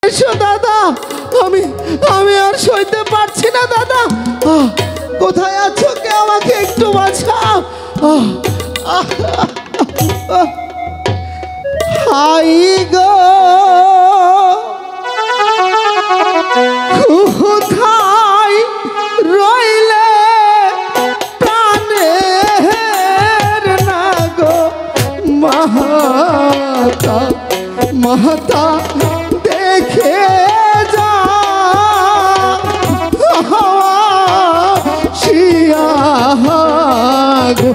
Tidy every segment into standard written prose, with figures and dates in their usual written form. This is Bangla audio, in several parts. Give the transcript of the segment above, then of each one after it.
এসো দাদা, আমি আর সইতে পারছি না দাদা। কোথায় আছো? কে আমাকে একটু বাঁচাও। হাই গো, কোথায় রইলে প্রাণের না গো মাতা, মাতা দেখে যা শিয়া গো।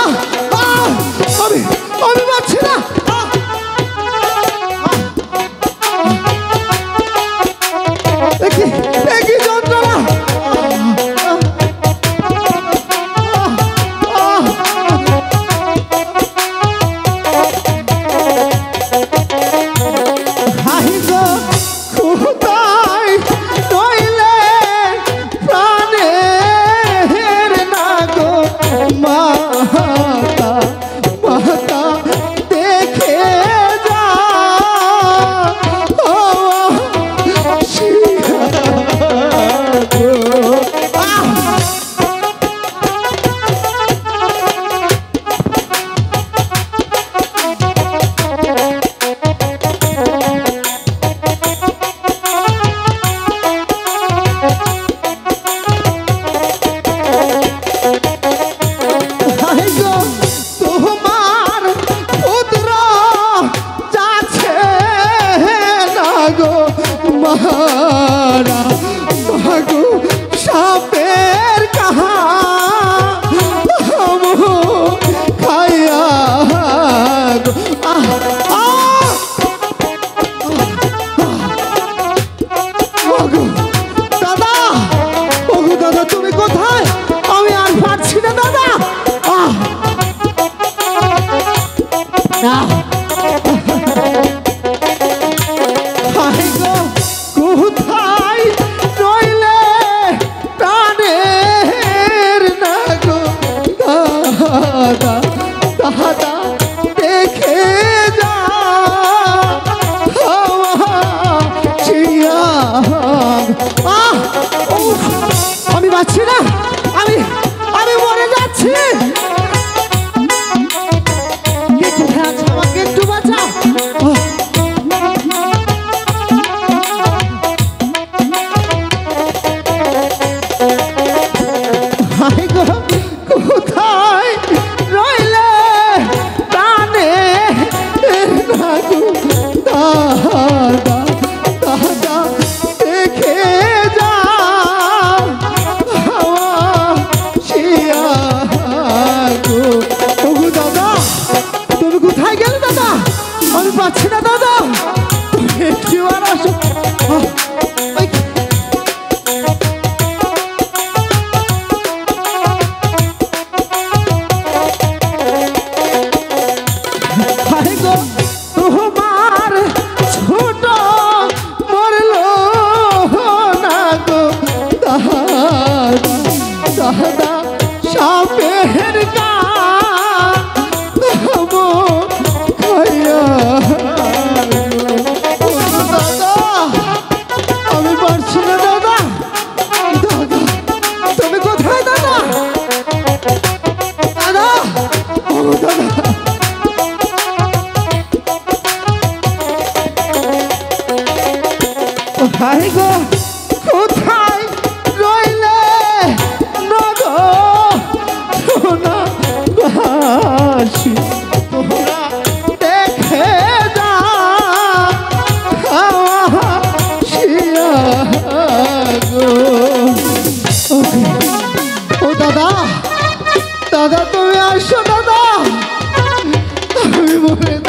আমি পাচ্ছি না। একই যন্ত্রণা। আমি বাঁচছি না, আমি মরে যাচ্ছি। কে কোথায় আছে? আমাকে একটু বাঁচাও। কোথায় রইলে প্রাণে দাদা, দাদা দেখে যা দাদা। তুমি কোথায় গেলে দাদা? আমি পাচ্ছি না দাদা, একটু আর আসো। তোমার ছোট মরলো না গো দাদা, সাপের গা দাদা। আমি পারছি না দাদা। দাদা তুমি কোথায় দাদা? দাদা, ও দাদা। হাই গো, কোথায় রইলে নগো সোনা বাসি, তোমরা দেখে যা শিয়া গো। ও দাদা, দাদা তুমি আসো দাদা, আমি মরে